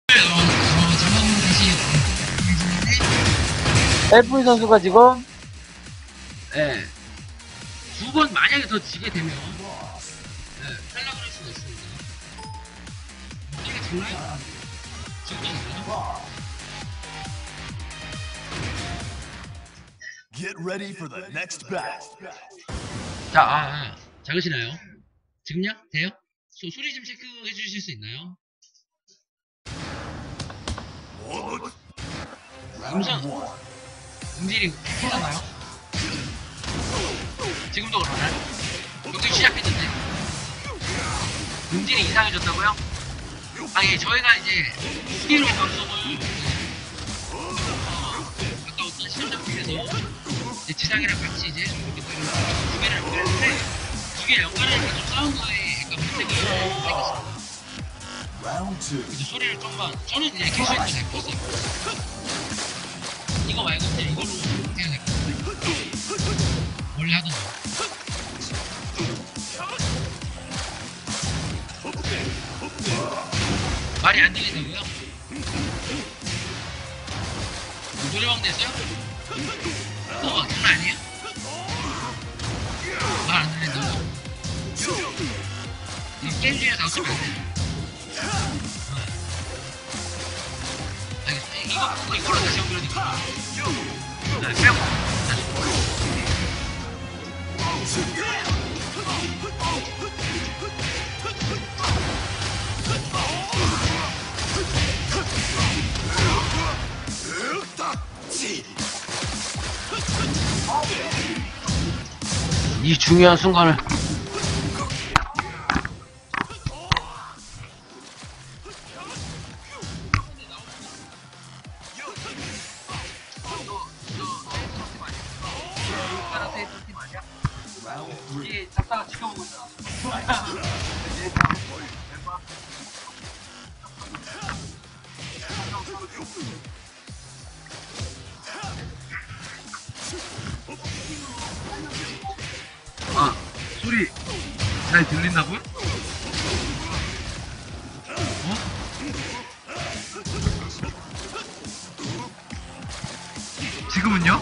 엘프리 선수가 지금 예. 두 번 만약에 더 지게 되면 탈락을 할 수가 있습니다. 이게 정말 지금까지요. Get ready for the next battle. 자, 작으시나요? 지금요? 돼요? 소리 좀 체크해 주실 수 있나요? 음질이 괜찮나요? 지금도 그러나요? 경쟁 시작했는데 음질이 이상해졌다고요? 예, 저희가 이제 스케일로 방송을 아까 어떤 시청자분께서 이제 지상이랑 같이 이제 두 개를 연결했는데 두 개 연결하니까 좀 사운드에 약간 문제가 생겼습니다. 이제 소리를 좀만 저는 이제 캐시해도 잘 껐어요. 이거 말고 그냥 이걸로 해야 될 것 같아요. 원래 하던 거. 말이 안 들린다고요? 노래방 됐어요? 장난 아니에요? 말 안 들린다고? 이 게임 중에서 어쩌면 안 돼요. 알겠습니다. 이걸로 다시 연결해드릴게요. 네, 빼고. 이 중요한 순간을 이게 잡다가 지켜보고 있잖아. 소리 잘 들린다고요? 지금은요?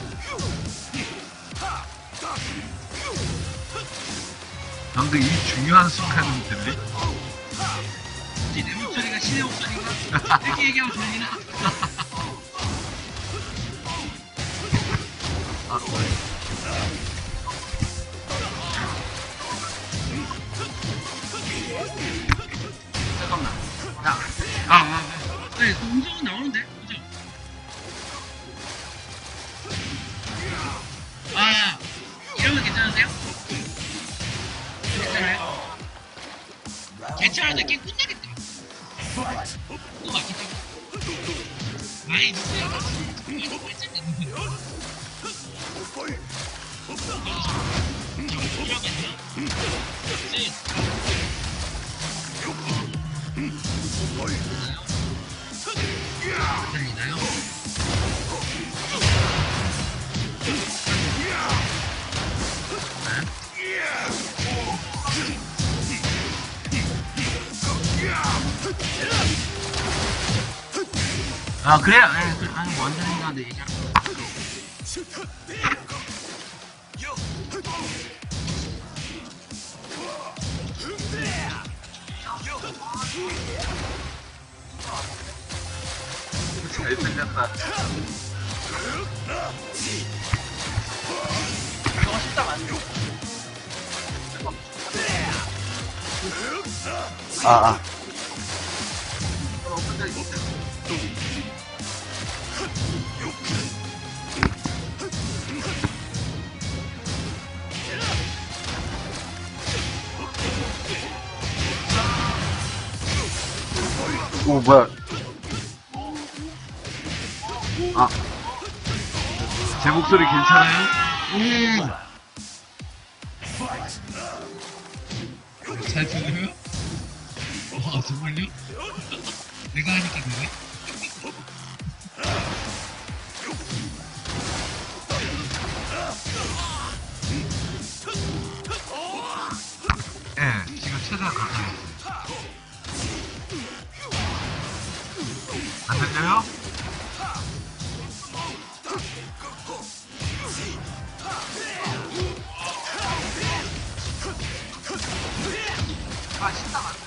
방금 이 중요한 순간은 들리? 내 목소리가 신의 목소리인가? 이렇게 얘기하면 들리나? 잠깐만. 네, 그 음성은 나오는데? 그죠? 이러면 괜찮으세요? 괜찮아요? 괜찮은데 게임 끝나겠다. 또 맞겠죠? 많이 누구야? 이거 꼴찌 됐는데. 들리나요? 그래요? 아니 원장님한테 얘기할 잘 들렸다. 이거 쉽다 맞죠? 오 뭐야? 제 목소리 괜찮아요? 잘 들려요? 정말요? 내가 하니까 그래? 지금 최대한 가까이 있어요. 안 들려요? 아, 신나.